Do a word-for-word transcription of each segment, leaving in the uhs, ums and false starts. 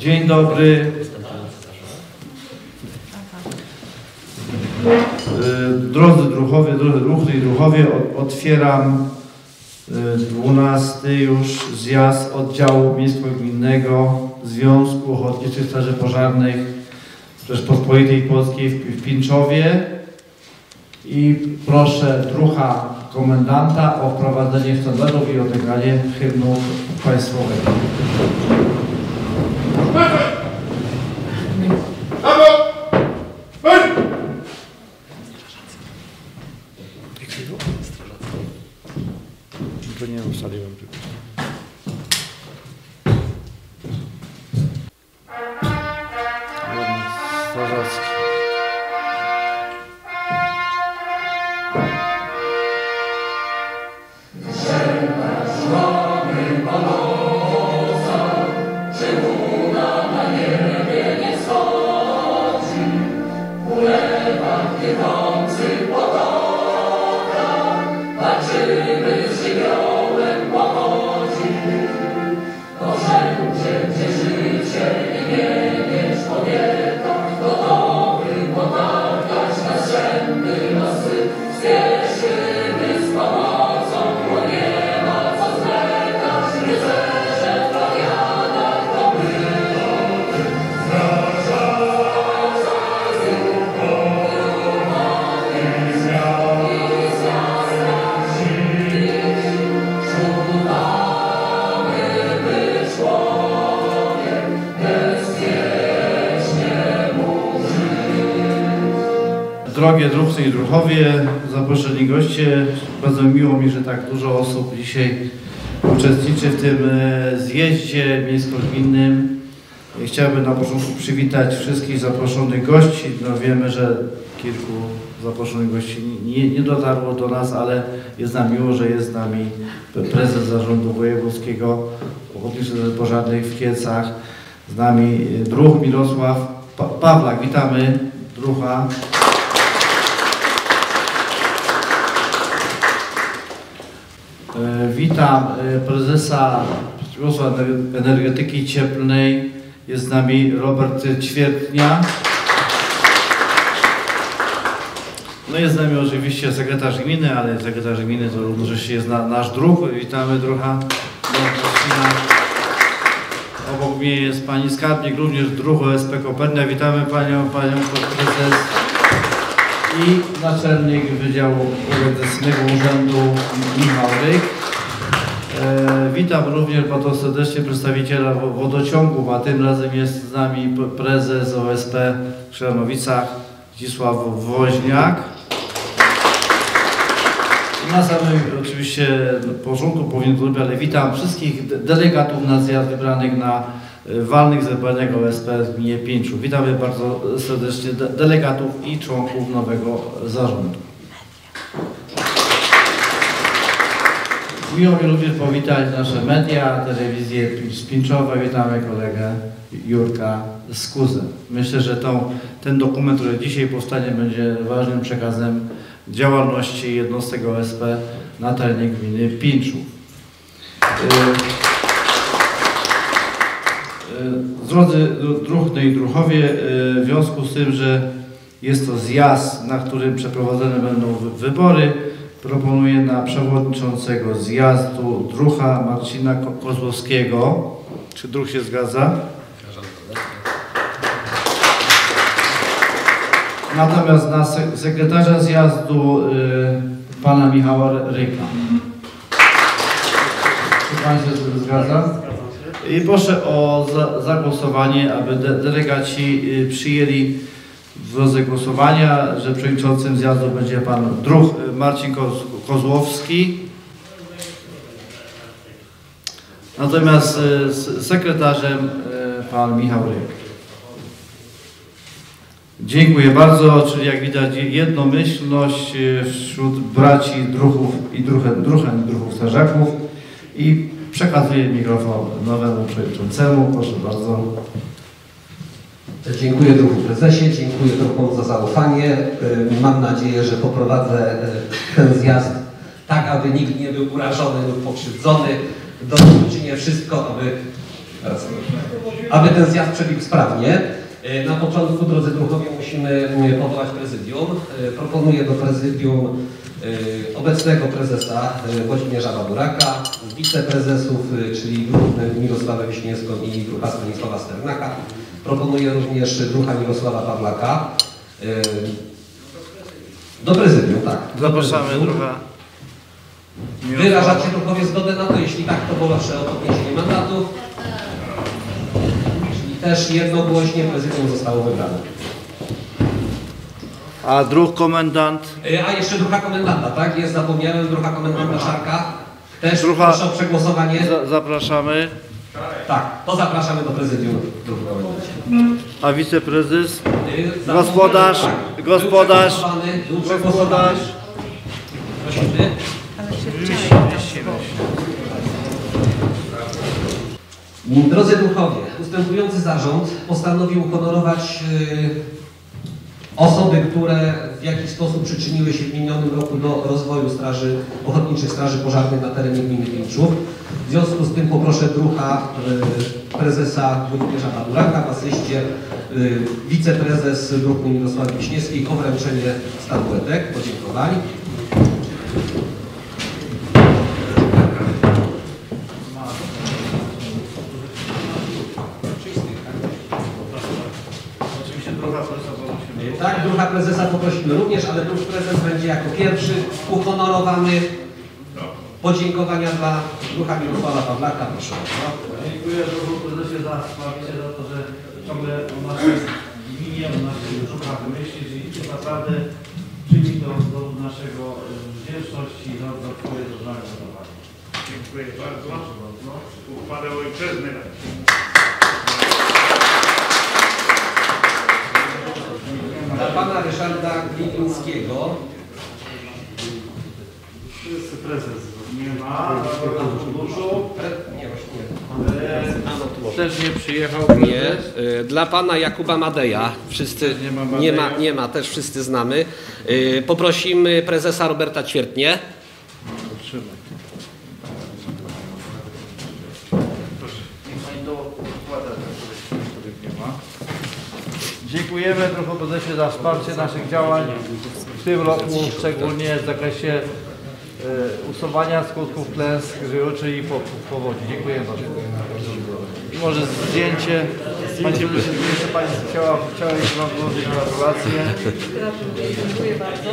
Dzień dobry. Drodzy druhowie, drodzy druhny i druhowie, otwieram dwunasty już zjazd oddziału miejsko-gminnego Związku Ochotniczych Straży Pożarnych Rzeczypospolitej Polskiej w Pińczowie i proszę druha komendanta o wprowadzenie standardów i odegranie hymnu państwowego. To nie ustaliłem tylko. Strażacki. Drogie druhny i druhowie, zaproszeni goście, bardzo miło mi, że tak dużo osób dzisiaj uczestniczy w tym zjeździe miejsko-gminnym. Chciałbym na początku przywitać wszystkich zaproszonych gości. No wiemy, że kilku zaproszonych gości nie, nie dotarło do nas, ale jest nam miło, że jest z nami prezes Zarządu Wojewódzkiego Ochotniczych Straży Pożarnych w Kielcach, z nami druh Mirosław pa Pawlak. Witamy druha. Witam prezesa Przedsiębiorstwa Energetyki Cieplnej. Jest z nami Robert Ćwiertnia. No jest z nami oczywiście sekretarz gminy, ale sekretarz gminy to równocześnie jest na, nasz druh. Witamy druha. Obok mnie jest pani skarbnik, również druh O S P Kopernia. Witamy panią, panią prezes. I naczelnik Wydziału Organizacyjnego Urzędu Michał Ryk. E, witam również bardzo serdecznie przedstawiciela wodociągów, a tym razem jest z nami prezes O S P w Krzyżanowicach Zdzisław Woźniak. Na samym oczywiście początku powiem zrobić, ale witam wszystkich delegatów na zjazd wybranych na walnych zebraniach O S P w gminie Pińczów. Witamy bardzo serdecznie de delegatów i członków nowego zarządu. Miło mi również powitać nasze media, telewizję z Pińczowa. Witamy kolegę Jurka z Kuzy. Myślę, że tą, ten dokument, który dzisiaj powstanie, będzie ważnym przekazem działalności jednostek O S P na terenie gminy Pińczów. Drodzy druhny i druhowie, w związku z tym, że jest to zjazd, na którym przeprowadzone będą wybory, proponuję na przewodniczącego zjazdu druha Marcina Kozłowskiego. Czy druh się zgadza? Natomiast na sekretarza zjazdu y, pana Michała Ryka. Czy pan się zgadza? I proszę o za, zagłosowanie, aby de, delegaci y, przyjęli w drodze głosowania, że przewodniczącym zjazdu będzie pan druh Marcin Koz, Kozłowski. Natomiast y, sekretarzem y, pan Michał Ryk. Dziękuję bardzo, czyli jak widać jednomyślność wśród braci druhów i druhen, druhen i druhów strażaków. I przekazuję mikrofon nowemu przewodniczącemu. Proszę bardzo. Dziękuję druhu prezesie, dziękuję druhom za zaufanie. Mam nadzieję, że poprowadzę ten zjazd tak, aby nikt nie był urażony lub pokrzywdzony. Uczynię wszystko, aby Teraz. Aby ten zjazd przebiegł sprawnie, na początku, drodzy druhowie, musimy powołać prezydium. Proponuję do prezydium obecnego prezesa Włodzimierza Baduraka, wiceprezesów, czyli Mirosławę Wiśniewską i druha Stanisława Sternaka. Proponuję również druha Mirosława Pawlaka. Do prezydium, tak. Zapraszamy druha. Wyrażacie druhowie zgodę na to? Jeśli tak, to proszę o podniesienie mandatu. Czyli też jednogłośnie prezydium zostało wybrane. A druh komendant? A jeszcze druha komendanta, tak? Jest, zapomniałem, druha komendanta Szarka. Też Druha, proszę o przegłosowanie. Za, zapraszamy. Tak, to zapraszamy do prezydium druhu komendancie. A wiceprezes? Yy, Gospodarz, tak. gospodarz, Był przegłosowany. Prosimy. Drodzy druhowie, ustępujący zarząd postanowił uhonorować yy, osoby, które w jakiś sposób przyczyniły się w minionym roku do rozwoju straży, ochotniczych straży pożarnych na terenie gminy Pińczów. W związku z tym poproszę druha y, prezesa Włodzimierza Baduraka, w asyście y, wiceprezes druhu Mirosławy Wiśniewskiej o wręczenie statuetek, podziękowań. Tak, druha prezesa poprosimy również, ale druh prezes będzie jako pierwszy uhonorowany. Podziękowania dla druha Mirosława Pawlaka, proszę bardzo. Dziękuję druhu prezesie za wsparcie, za to, że ciągle o naszej gminie, o naszych druchach myśli, że naprawdę czyni to do naszego wdzięczności za, za Twoje dobrze zachowanie. Dziękuję bardzo. Uchwałę ojczyzny. Dla pana Ryszarda Gliwińskiego. Wszyscy prezes. Nie ma. Funduszu. Nie, właśnie. Też nie przyjechał Nie. Dla pana Jakuba Madeja. Wszyscy nie ma, nie ma, nie ma, też wszyscy znamy. Poprosimy prezesa Roberta Ćwiertnie. Trzymaj. Niech pani to układa, których nie ma. Dziękujemy druhu prezesie za wsparcie naszych działań w tym roku, szczególnie w zakresie e, usuwania skutków klęsk żywiołowych i po, powodzi. Dziękuję bardzo. I może zdjęcie. Pani prezesie, jeszcze pani chciała, chciała jeszcze Wam złożyć gratulacje. Dziękuję bardzo.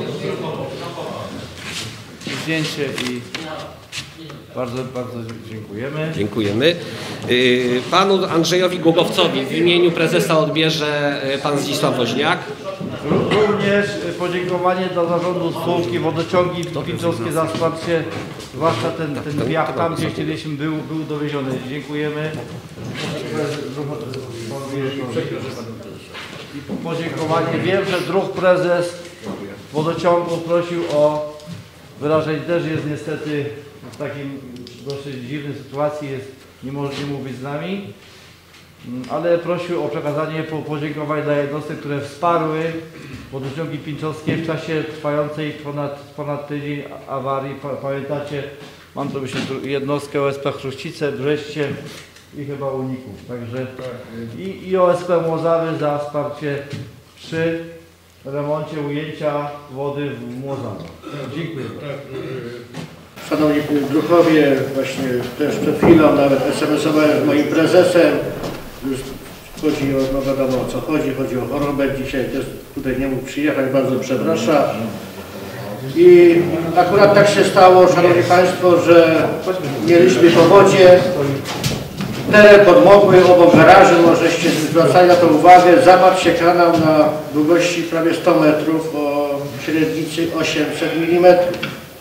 Zdjęcie i bardzo, bardzo dziękujemy. Dziękujemy. Panu Andrzejowi Głogowcowi w imieniu prezesa odbierze pan Zdzisław Woźniak. Również podziękowanie dla zarządu spółki Wodociągi Pińczowskie za wsparcie, zwłaszcza ten, ten wiach tam, gdzie chcieliśmy, był, był dowieziony. Dziękujemy. I podziękowanie. Wiem, że druh prezes Wodociągu prosił o wyrażenie, też jest niestety w takim dosyć dziwnej sytuacji, jest, nie może nie mówić z nami, ale prosił o przekazanie podziękowań dla jednostek, które wsparły wodociągi pińczowskie w czasie trwającej ponad, ponad tydzień awarii. Pamiętacie, mam tu myślę jednostkę O S P Chruścice, Brzeście i chyba Uników. Także i, i O S P Młozawy za wsparcie przy remoncie ujęcia wody w Młozawach. Dziękuję. Szanowni druhowie, właśnie też przed chwilą nawet es em esowałem z moim prezesem. Już chodzi o, no wiadomo o co chodzi, chodzi o chorobę. Dzisiaj też tutaj nie mógł przyjechać, bardzo przepraszam. I akurat tak się stało, szanowni państwo, że mieliśmy powodzie. Teren podmokły obok garaży, możeście zwracali na to uwagę. Zapadł się kanał na długości prawie sto metrów o średnicy osiemset milimetrów.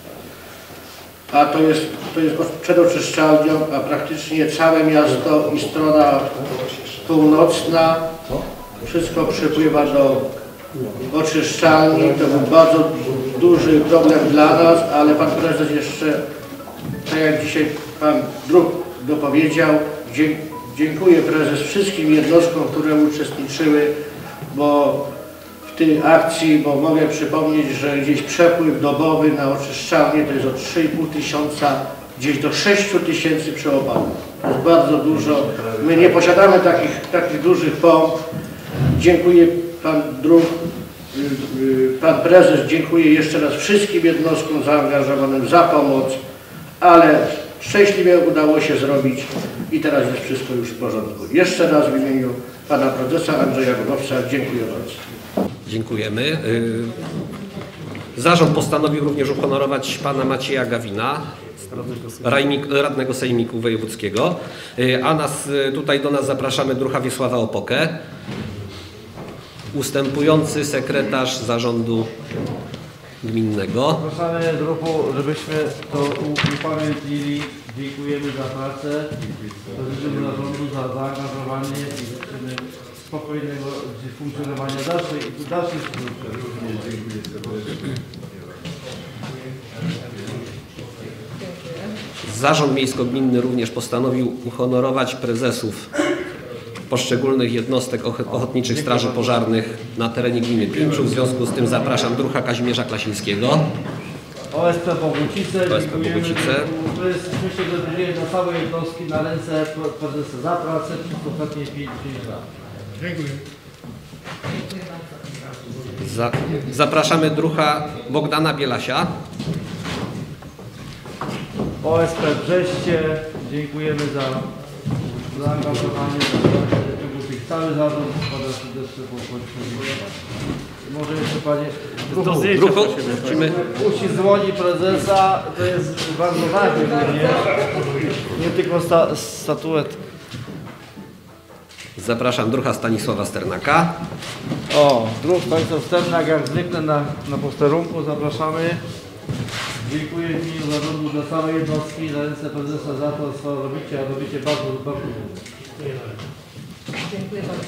A to jest, to jest przed oczyszczalnią, a praktycznie całe miasto i strona północna, wszystko przypływa do oczyszczalni. To był bardzo duży problem dla nas, ale pan prezes jeszcze, tak jak dzisiaj pan druh dopowiedział, dziękuję prezes wszystkim jednostkom, które uczestniczyły, bo w tej akcji, bo mogę przypomnieć, że gdzieś przepływ dobowy na oczyszczalnię to jest od trzy i pół tysiąca, gdzieś do sześciu tysięcy przy opałach. jest bardzo dużo. My nie posiadamy takich, takich dużych pomp. Dziękuję pan Druh, pan prezes, dziękuję jeszcze raz wszystkim jednostkom zaangażowanym za pomoc, ale szczęśliwie udało się zrobić i teraz jest wszystko już w porządku. Jeszcze raz w imieniu pana prezesa Andrzeja Grubowca dziękuję bardzo. Dziękujemy. Zarząd postanowił również uhonorować pana Macieja Gawina, radnego Sejmiku Wojewódzkiego, a nas tutaj do nas zapraszamy Druha Wiesława Opokę, ustępujący sekretarz zarządu gminnego. Zapraszamy Druhu, żebyśmy to upamiętnili. Dziękujemy za pracę, życzymy zarządu za zaangażowanie i życzymy spokojnego funkcjonowania dalszej, dalszej służby. Zarząd Miejsko-Gminny również postanowił uhonorować prezesów poszczególnych jednostek Ochotniczych Straży Pożarnych na terenie gminy Pińczów. W związku z tym zapraszam Druha Kazimierza Klasińskiego. O S P Bogucice, O S P Bogucice. To jest, myślę, że będzie na całe jednostki na ręce prezesa za pracę przez ostatnie pięć lat. Dziękuję. Za, zapraszamy Druha Bogdana Bielasia. O S P Brzeście, dziękujemy za zaangażowanie, za tych cały zarząd, składa serdecznie po Może jeszcze panie Druhu, Druhu, prosimy. uścisk dłoni prezesa, to jest bardzo ważne, nie, nie tylko sta, statuet. Zapraszam Druha Stanisława Sternaka. O, Druh Stanisław Sternak, jak zwykle na, na posterunku, zapraszamy. Dziękuję w imieniu zarządu dla całej jednostki, na ręce prezesa za to, co robicie, a robicie bardzo, bardzo dużo. Dziękuję bardzo.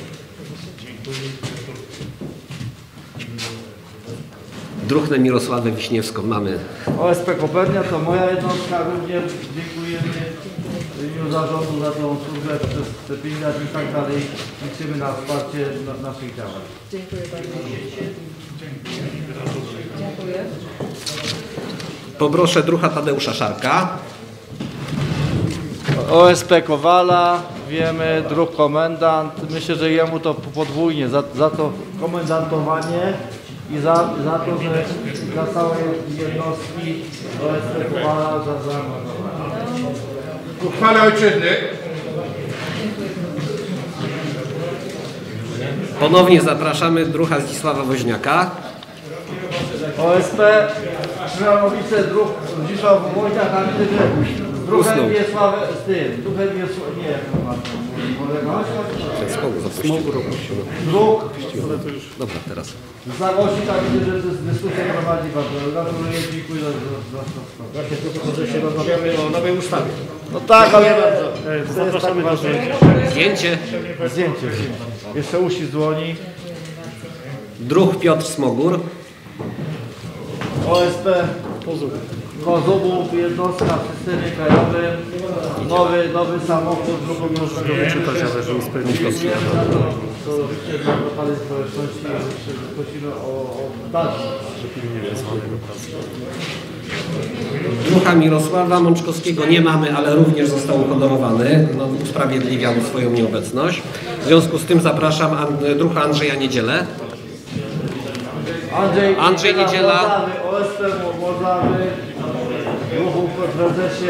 Druhnę Mirosławę Wiśniewską mamy. O S P Kopernia to moja jednostka, również dziękujemy w imieniu zarządu za tą służbę przez te pięć lat i tak dalej. Liczymy na wsparcie na, naszych działań. Dziękuję bardzo. Dziękuję. Poproszę Druha Tadeusza Szarka. O S P Kowala, wiemy, Druh komendant. Myślę, że jemu to podwójnie, za, za to komendantowanie i za, za to, że dla całej jednostki O S P Kowala za zaangażowanie. Uchwale ojczyzny. Ponownie zapraszamy Druha Zdzisława Woźniaka. O S P Krzyżanowice, Druh Zdzisław Wojciech, a widzę, że z Druhem Wiesław, z tym, Druhem Wiesław, nie, jak to ma Druh, Dobra, teraz. Zagości, tak widzę, że dyskusja prowadzi bardzo. Gratuluję, dziękuję za to. Właśnie tylko, że się rozmawiamy o nowej ustawie. No tak, ale Zapraszamy do Zdjęcie. zdjęcie. zdjęcie. Jeszcze uścisk dłoni. Druh Piotr Smogór. O S P Kozubów, jednostka w systemie krajowym, nowy, nowy samochód, drugopionowy wyczytać, ale żeby spełnić to robicie dla lokalnej społeczności, prosimy o, o dalsze. Druha Mirosława Mączkowskiego nie mamy, ale również został uhonorowany. No, usprawiedliwiał swoją nieobecność. W związku z tym zapraszam And Druha Andrzeja Niedzielę. Andrzej, Andrzej Niedziela. Młodawy, O S P Młodawy, Druhu prezesie.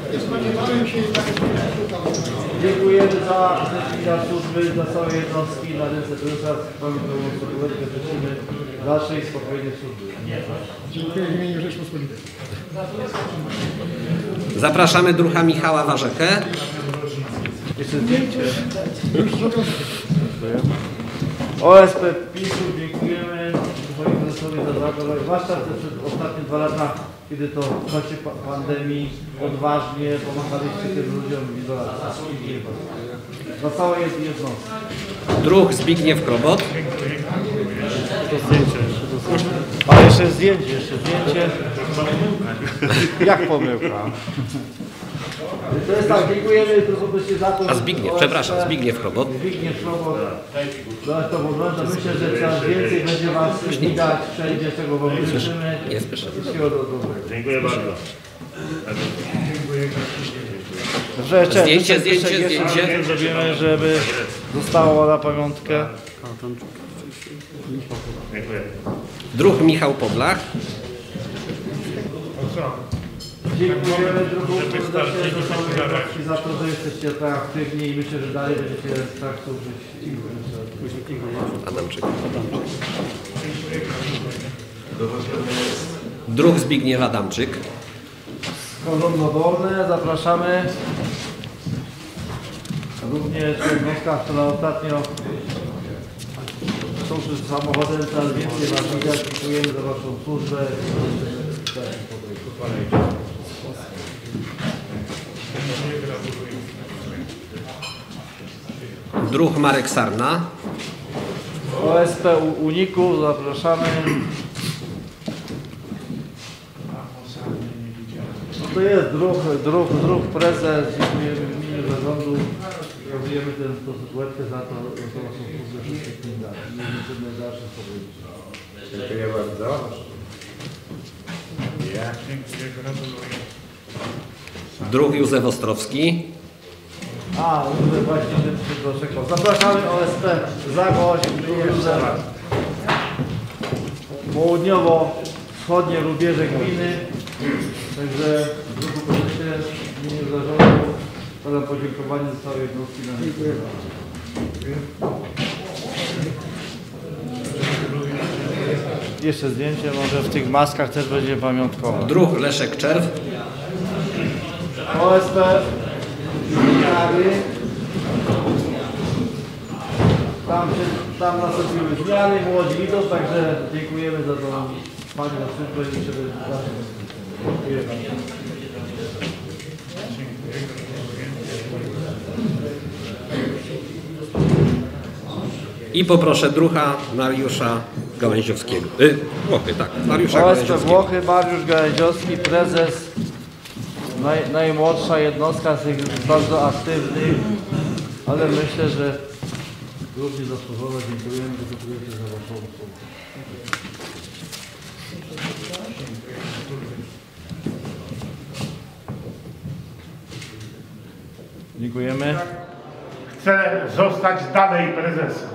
Dziękujemy za za służby, za całe jednostki, na ręce prezesa, pamiętamy sytuację, życzymy dalszej spokojnej służby. Dziękuję w imieniu Rzeczpospolitej. Zapraszamy Druha Michała Warzekę. Jeszcze zdjęcie. O S P Pińczów, dziękujemy swoim prezesowi za zaangażowanie, zwłaszcza te ostatnie dwa lata, kiedy to w czasie pa pandemii odważnie pomagaliście tym ludziom w izolacji. Dziękuję bardzo. Za całe jednostki. Druh Zbigniew Krobot. To zdjęcie jeszcze. A jeszcze zdjęcie, jeszcze zdjęcie. Jak pomyłka? To jest tak, dziękujemy tylko za to. A Zbigniew, przepraszam, Zbigniew Krobot. Zbigniew Krobot. To wygląda, myślę, że coraz więcej będzie was widać wszędzie, czego wam życzymy. Nie spieszę. Wszystkiego dobrego. Dziękuję bardzo. Dobrze, jeszcze, Zdjęcie, jeszcze, zdjęcie, jeszcze, jeszcze zdjęcie. zrobimy, żeby zostało na pamiątkę. Druh Michał Poblach. Dziękujemy druhu serdecznie za to, że jesteście tak aktywni i myślę, że dalej będziecie tak służyć. Adamczyk. Druh Zbigniew Adamczyk. Kolumno Dolne, zapraszamy. Również jednostka, która ostatnio służy samochodem, coraz więcej Was widać. Dziękujemy za Waszą służbę. Druh Marek Sarna. O S P Uniku, zapraszamy. No to jest druh, druh, druh prezes, dziękujemy w imieniu zarządu. Okazujemy tę statuetkę za to, za Waszą służbę wszystkich kandydatów. Nie życzymy dalszych podejść. Dziękuję bardzo. Ja dziękuję, gratuluję. Druh Józef Ostrowski. A, Józef właśnie proszę. Zapraszamy O S P Zagość, Józef. Południowo-wschodnie rubieże gminy. Także w druhu prezesie w imieniu zarządu podam podziękowanie za całej jednostki na dziękuję. Jeszcze zdjęcie, może w tych maskach też będzie pamiątkowe. Druh Leszek Czerw. O S P zmiany. Tam, się, tam nastąpiły zmiany, młodzi idą, także dziękujemy za to Panie na służbę i żeby zawsze dziękuję bardzo. I poproszę druha Mariusza Gałęziowskiego. Y, Włochy, tak. Mariusza O S P Gałęziowskiego. Włochy, Mariusz Gałęziowski, prezes. Naj, najmłodsza jednostka z tych bardzo aktywnych, ale myślę, że również zasłużono. Dziękujemy, że dziękujecie za Waszą usługę. Dziękujemy. Chcę zostać dalej prezesem.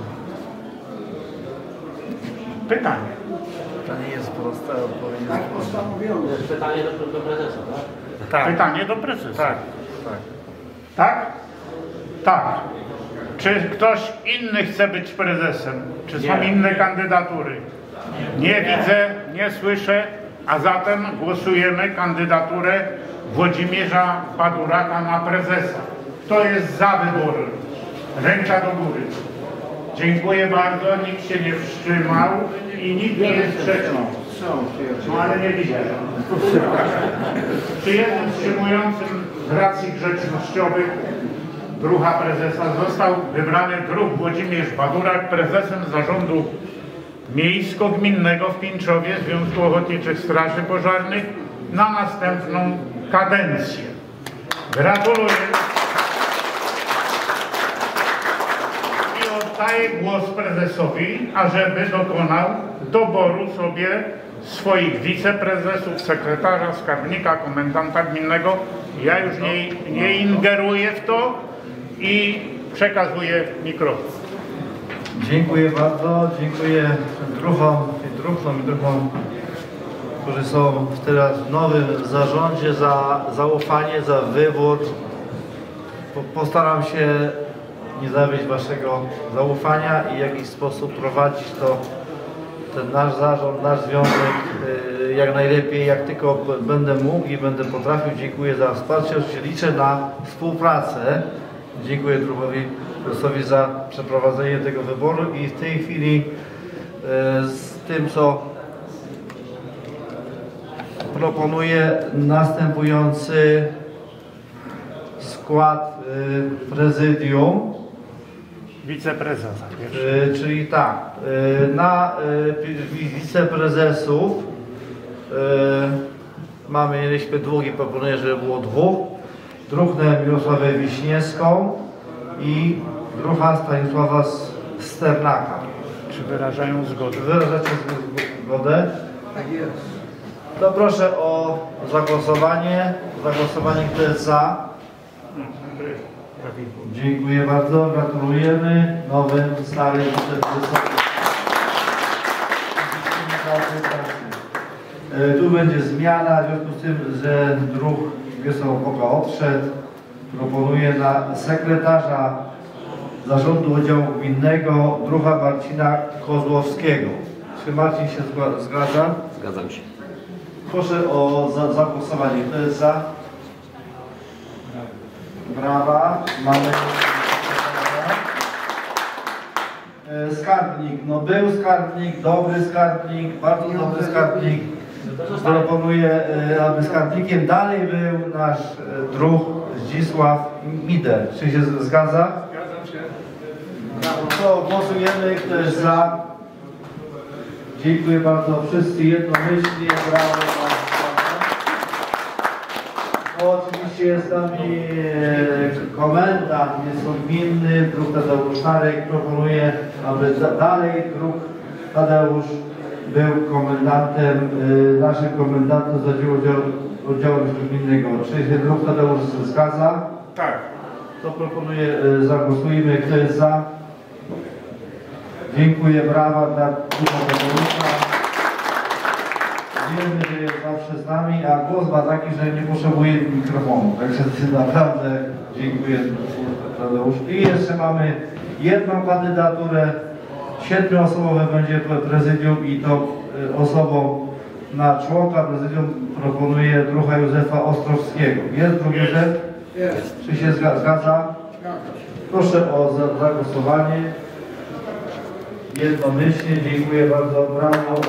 Pytanie. To nie jest proste, odpowiedź jest prosta. Pytanie do, do prezesa, tak? Tak. Pytanie do prezesa. Tak, tak. Tak? Tak. Czy ktoś inny chce być prezesem? Czy są Nie. inne kandydatury? Nie widzę, nie słyszę, a zatem głosujemy kandydaturę Włodzimierza Baduraka na prezesa. Kto jest za wyborem? Ręka do góry. Dziękuję bardzo, nikt się nie wstrzymał i nikt nie jest przeciw. No ale nie widzę. Przy jednym wstrzymującym z racji grzecznościowych druha prezesa został wybrany druh Włodzimierz Badurak, prezesem zarządu miejsko-gminnego w Pińczowie Związku Ochotniczych Straży Pożarnych na następną kadencję. Gratuluję. I oddaję głos prezesowi, ażeby dokonał doboru sobie swoich wiceprezesów, sekretarza, skarbnika, komendanta gminnego. Ja już nie, nie ingeruję w to i przekazuję mikrofon. Dziękuję bardzo, dziękuję druhom i druhnom i druhom, którzy są teraz w nowym zarządzie, za zaufanie, za wybór. Po, postaram się nie zawieść Waszego zaufania i w jakiś sposób prowadzić to, ten nasz zarząd, nasz związek yy, jak najlepiej, jak tylko będę mógł i będę potrafił. Dziękuję za wsparcie, oczywiście liczę na współpracę. Dziękuję druhowi prezesowi za przeprowadzenie tego wyboru i w tej chwili yy, z tym, co proponuję, następujący skład yy, prezydium. Wiceprezesa. Yy, czyli tak, yy, na yy, wiceprezesów yy, mamy, mieliśmy dwóch i proponuję, żeby było dwóch. Druhnę Mirosławę Wiśniewską i druha Stanisława Sternaka. Czy wyrażają zgodę? Czy wyrażacie zgodę? Tak jest. To proszę o zagłosowanie. Zagłosowanie, kto jest za? Dziękuję bardzo, gratulujemy nowym, starym wiceprezydentom. Tu będzie zmiana, w związku z tym, że druh Wiesław Boga odszedł. Proponuję na sekretarza Zarządu Oddziału Gminnego druha Marcina Kozłowskiego. Czy Marcin się zgadza? Zgadzam się. Proszę o za, zagłosowanie. Kto jest za? Brawa. Mamy skarbnik. No był skarbnik, dobry skarbnik, bardzo dobry skarbnik. Proponuję, aby skarbnikiem dalej był nasz druh Zdzisław Mider. Czy się zgadza? Zgadzam się. To głosujemy. Kto jest za? Dziękuję bardzo. Wszyscy jednomyślnie. Brawo. No, oczywiście jest z nami e, komendant gminny, druh Tadeusz Szarek. Proponuję, aby da, dalej druh Tadeusz był komendantem, e, naszym komendantem z oddziału, oddziału gminnego. Czy się druh Tadeusz zgadza? Tak. To proponuję, e, zagłosujmy. Kto jest za? Dziękuję, brawa dla druha Tadeusza. Wiemy, że jest zawsze z nami, a głos ma taki, że nie potrzebuje mikrofonu. Także naprawdę dziękuję, Tadeusz. I jeszcze mamy jedną kandydaturę. Siedmioosobowe będzie prezydium i to osobą na członka prezydium proponuję druha Józefa Ostrowskiego. Jest drugi Józef? Jest. Czy się zgadza? Proszę o zagłosowanie. Jednomyślnie. Dziękuję bardzo. Brawo.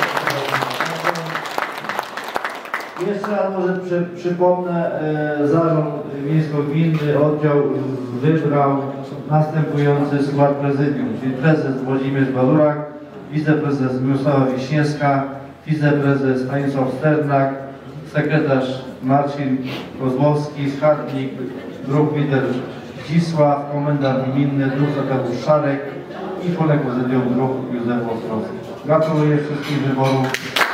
Jeszcze raz może przy, przypomnę, e, Zarząd Miejsko-Gminny Oddział wybrał następujący skład prezydium, czyli prezes Włodzimierz Badurak, wiceprezes Mirosława Wiśniewska, wiceprezes Stanisław Sternak, sekretarz Marcin Kozłowski, skarbnik druh Mider Zdzisław, komendant gminny druh Tadeusz Szarek i członek prezydium druh Józef Ostrowski. Gratuluję wszystkim wyborów.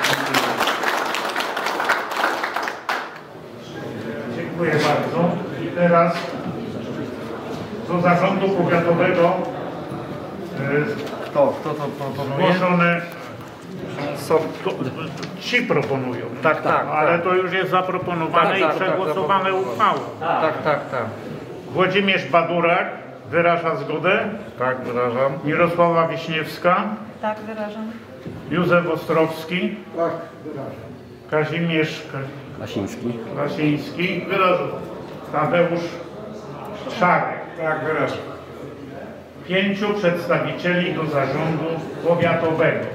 Dziękuję bardzo. I teraz do zarządu powiatowego Kto? Kto to proponuje? zgłoszone są, to, ci proponują, Tak, tak, ale tak. to już jest zaproponowane Tak, i tak, tak, przegłosowane tak. uchwały. Tak, tak, tak. Włodzimierz Badurak wyraża zgodę. Tak, wyrażam. Mirosława Wiśniewska, Tak, wyrażam. Józef Ostrowski, Tak, wyrażam. Kazimierz Lasiński. Lasiński, wyrażam. Tadeusz Szarek. Tak, wyrażam. Pięciu przedstawicieli do zarządu powiatowego.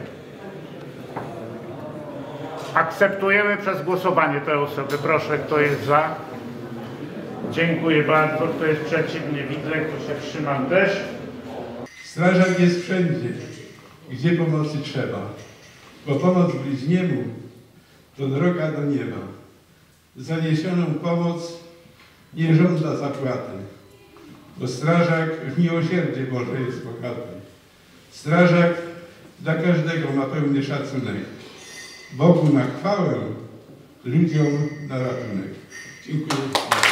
Akceptujemy przez głosowanie te osoby. Proszę, kto jest za? Dziękuję bardzo. Kto jest przeciw? Nie widzę. Kto się wstrzymał też? Strażak jest wszędzie, gdzie pomocy trzeba, bo pomoc bliźniemu to droga do nieba. Za niesioną pomoc nie żąda zapłaty, bo strażak w miłosierdzie Boże jest bogaty. Strażak dla każdego ma pełny szacunek. Bogu na chwałę, ludziom na ratunek. Dziękuję.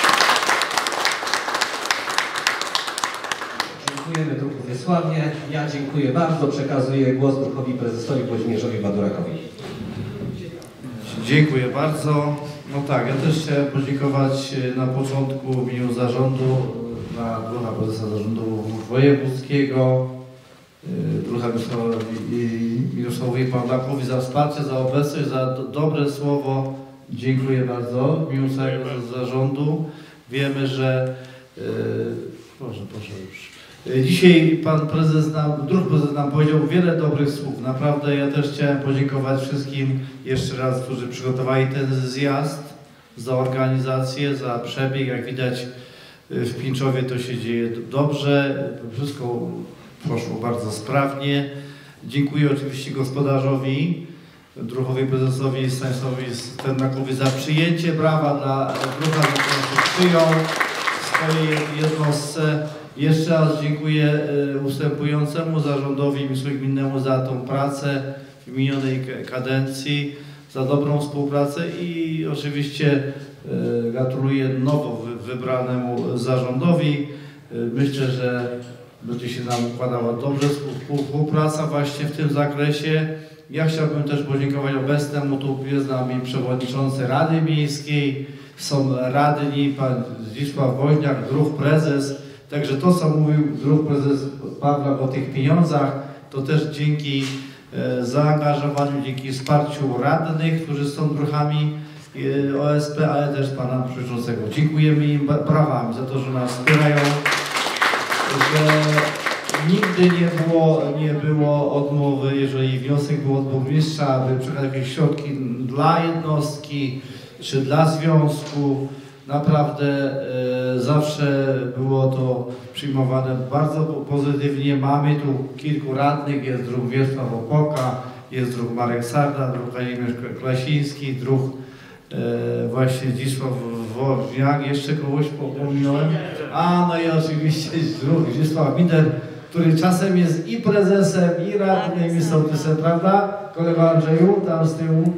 Dziękujemy druhu Wiesławie. Ja dziękuję bardzo. Przekazuję głos druhowi prezesowi Włodzimierzowi Badurakowi. Dziękuję bardzo. No tak, ja też chciałem podziękować na początku w imieniu zarządu, na druha prezesa zarządu wojewódzkiego, druha Mirosławowi Pawlakowi za wsparcie, za obecność, za do, dobre słowo. Dziękuję bardzo w imieniu całego zarządu. Wiemy, że yy, proszę, proszę już. Dzisiaj pan prezes nam, druh prezes nam powiedział wiele dobrych słów. Naprawdę ja też chciałem podziękować wszystkim jeszcze raz, którzy przygotowali ten zjazd, za organizację, za przebieg. Jak widać w Pińczowie to się dzieje dobrze, wszystko poszło bardzo sprawnie. Dziękuję oczywiście gospodarzowi, druhowi prezesowi Stanisławowi Sternakowi za przyjęcie. Brawa dla druha, za to, że przyjął w swojej jednostce. Jeszcze raz dziękuję ustępującemu zarządowi miejsko-gminnemu za tą pracę w minionej kadencji, za dobrą współpracę i oczywiście gratuluję nowo wybranemu zarządowi. Myślę, że będzie się nam układała dobrze współpraca właśnie w tym zakresie. Ja chciałbym też podziękować obecnemu, tu jest z nami przewodniczący Rady Miejskiej, są radni, pan Zdzisław Woźniak, druh prezes. Także to, co mówił druh prezes Pawlak o tych pieniądzach, to też dzięki e, zaangażowaniu, dzięki wsparciu radnych, którzy są druhami e, O S P, ale też pana przewodniczącego. Dziękujemy im brawami za to, że nas wspierają, że nigdy nie było, nie było odmowy, jeżeli wniosek był od burmistrza, aby przekazać jakieś środki dla jednostki czy dla związku. Naprawdę e, zawsze było to przyjmowane bardzo pozytywnie. Mamy tu kilku radnych, jest druh Wiesław Opoka, jest druh Marek Sarda, druh Kazimierz Klasiński, druh e, właśnie Zdzisław Woźniak, jeszcze kogoś pominąłem. A no i oczywiście druh Zdzisław Minder, który czasem jest i prezesem, i radnym, i sołtysem, prawda? Kolego Andrzeju, tam z tyłu.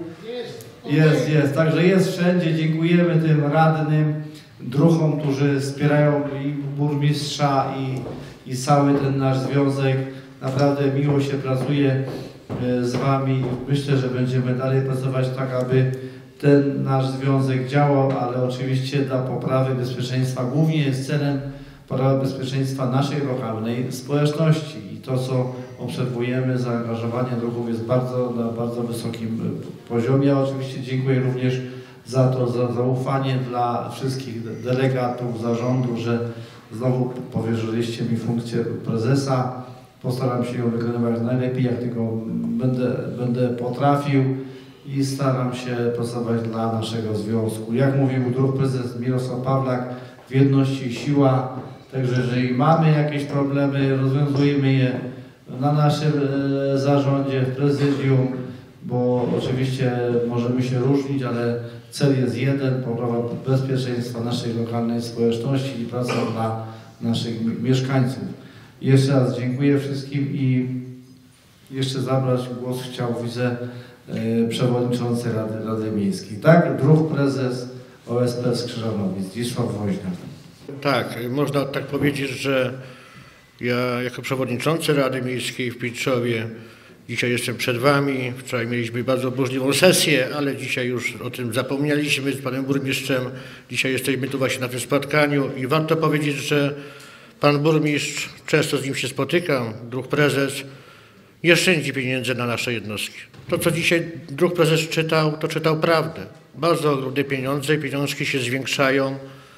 Jest, jest. Także jest wszędzie. Dziękujemy tym radnym, druhom, którzy wspierają i burmistrza, i, i cały ten nasz związek. Naprawdę miło się pracuje z wami. Myślę, że będziemy dalej pracować tak, aby ten nasz związek działał, ale oczywiście dla poprawy bezpieczeństwa głównie jest celem poprawy bezpieczeństwa naszej lokalnej społeczności. I to, co obserwujemy, zaangażowanie druhów jest bardzo, na bardzo wysokim poziomie. A oczywiście dziękuję również za to, za zaufanie dla wszystkich delegatów zarządu, że znowu powierzyliście mi funkcję prezesa. Postaram się ją wykonywać najlepiej, jak tylko będę, będę potrafił i staram się pracować dla naszego związku. Jak mówił druh prezes Mirosław Pawlak, w jedności siła. Także jeżeli mamy jakieś problemy, rozwiązujemy je na naszym e, zarządzie, w prezydium, bo oczywiście możemy się różnić, ale cel jest jeden, poprawa bezpieczeństwa naszej lokalnej społeczności i praca dla naszych mieszkańców. Jeszcze raz dziękuję wszystkim i jeszcze zabrać głos chciał, widzę, e, przewodniczący Rady, Rady Miejskiej. Tak, druh prezes O S P z Krzyżanowic, Zdzisław Woźniak. Tak, można tak powiedzieć, że ja jako przewodniczący Rady Miejskiej w Pińczowie dzisiaj jestem przed wami. Wczoraj mieliśmy bardzo burzliwą sesję, ale dzisiaj już o tym zapomnieliśmy z panem burmistrzem. Dzisiaj jesteśmy tu właśnie na tym spotkaniu i warto powiedzieć, że pan burmistrz, często z nim się spotykam, druh prezes, nie szczędzi pieniędzy na nasze jednostki. To, co dzisiaj druh prezes czytał, to czytał prawdę. Bardzo ogromne pieniądze, pieniążki się zwiększają.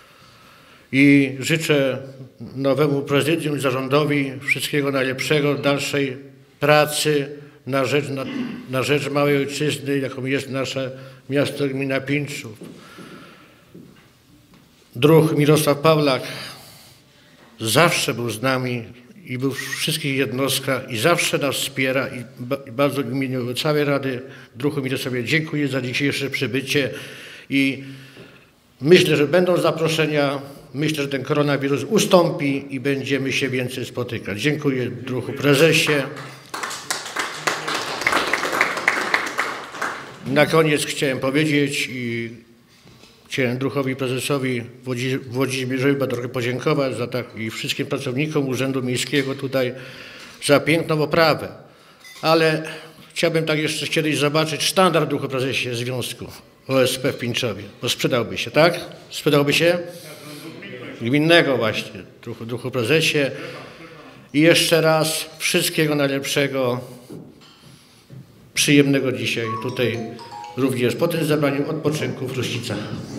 I życzę nowemu prezydium i zarządowi wszystkiego najlepszego, dalszej pracy na rzecz, na, na rzecz małej ojczyzny, jaką jest nasze miasto, gmina Pińczów. Druh Mirosław Pawlak zawsze był z nami i był w wszystkich jednostkach i zawsze nas wspiera i, ba, i bardzo w imieniu całej Rady druhu Mirosławie dziękuję za dzisiejsze przybycie i myślę, że będą zaproszenia. Myślę, że ten koronawirus ustąpi i będziemy się więcej spotykać. Dziękuję druhu prezesie. Na koniec chciałem powiedzieć i chciałem druhowi prezesowi Włodzimierzowi trochę podziękować za tak i wszystkim pracownikom Urzędu Miejskiego tutaj za piękną oprawę. Ale chciałbym tak jeszcze kiedyś zobaczyć sztandar druhu prezesie Związku O S P w Pińczowie, bo sprzedałby się, tak? Sprzedałby się? Gminnego właśnie, druhu, druhu prezesie. I jeszcze raz wszystkiego najlepszego, przyjemnego dzisiaj tutaj również po tym zebraniu odpoczynku w Ruścicach.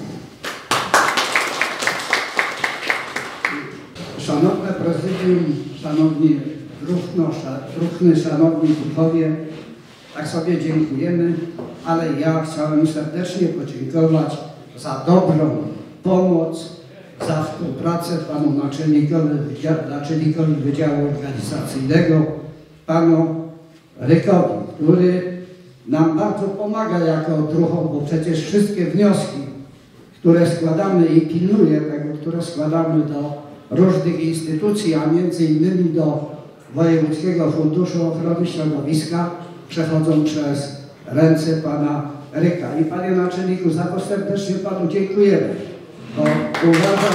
Szanowne prezydium, szanowni druhnosze, druhny, szanowni druhowie, tak sobie dziękujemy, ale ja chciałem serdecznie podziękować za dobrą pomoc, za współpracę panu naczelnikowi, naczelnikowi Wydziału Organizacyjnego, panu Rykowi, który nam bardzo pomaga jako druhom, bo przecież wszystkie wnioski, które składamy i pilnuje tego, które składamy do różnych instytucji, a między innymi do Wojewódzkiego Funduszu Ochrony Środowiska, przechodzą przez ręce pana Ryka. I panie naczelniku, za to serdecznie panu dziękujemy, bo uważam,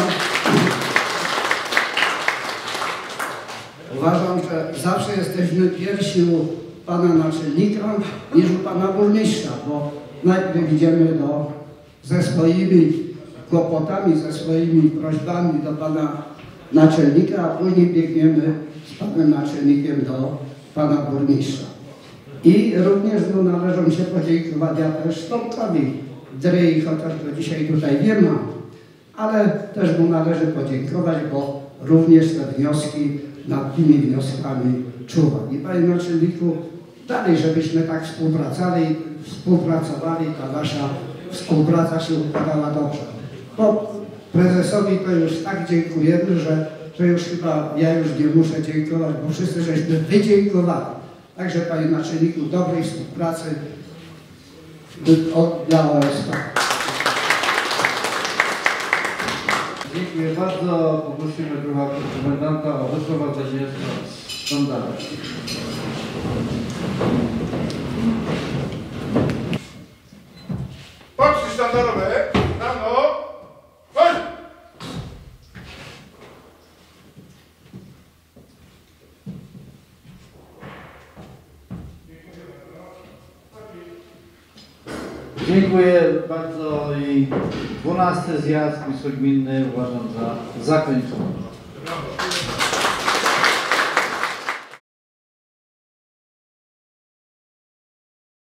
uważam, że zawsze jesteśmy pierwsi u pana naczelnika niż u pana burmistrza, bo najpierw idziemy do, ze swoimi kłopotami, ze swoimi prośbami do pana naczelnika, a później biegniemy z panem naczelnikiem do pana burmistrza. I również no, należą się podziękowania też Tomkowi Dryi, chociaż go dzisiaj tutaj nie ma, ale też mu należy podziękować, bo również te wnioski nad tymi wnioskami czuwa. I panie naczelniku, dalej, żebyśmy tak współpracowali, współpracowali, ta nasza współpraca się układała dobrze. Bo prezesowi to już tak dziękujemy, że, że już chyba ja już nie muszę dziękować, bo wszyscy żeśmy wydziękowali. Także panie naczelniku, dobrej współpracy dla O S K. Dziękuję bardzo. Poprosimy druga komendanta o wyprowadzenie z żądania. Patrzcie sztandarowe, na no, chodź! Dziękuję bardzo i dwunasty zjazd mistrz gminny uważam za zakończony.